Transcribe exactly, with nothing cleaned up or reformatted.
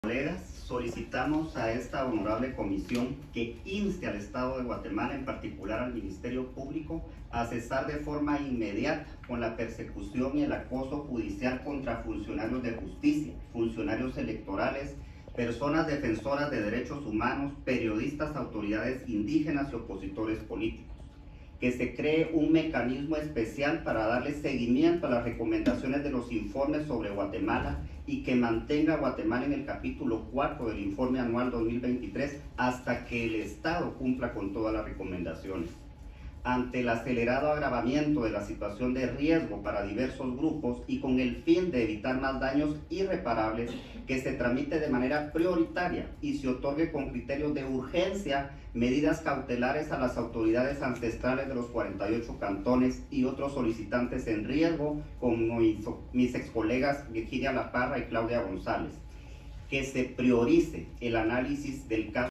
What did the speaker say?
Colegas, solicitamos a esta honorable comisión que inste al Estado de Guatemala, en particular al Ministerio Público, a cesar de forma inmediata con la persecución y el acoso judicial contra funcionarios de justicia, funcionarios electorales, personas defensoras de derechos humanos, periodistas, autoridades indígenas y opositores políticos. Que se cree un mecanismo especial para darle seguimiento a las recomendaciones de los informes sobre Guatemala y que mantenga a Guatemala en el capítulo cuarto del informe anual dos mil veintitrés hasta que el Estado cumpla con todas las recomendaciones. Ante el acelerado agravamiento de la situación de riesgo para diversos grupos y con el fin de evitar más daños irreparables, que se tramite de manera prioritaria y se otorgue con criterios de urgencia medidas cautelares a las autoridades ancestrales de los cuarenta y ocho cantones y otros solicitantes en riesgo, como mis ex colegas Virginia La Parra y Claudia González. Que se priorice el análisis del caso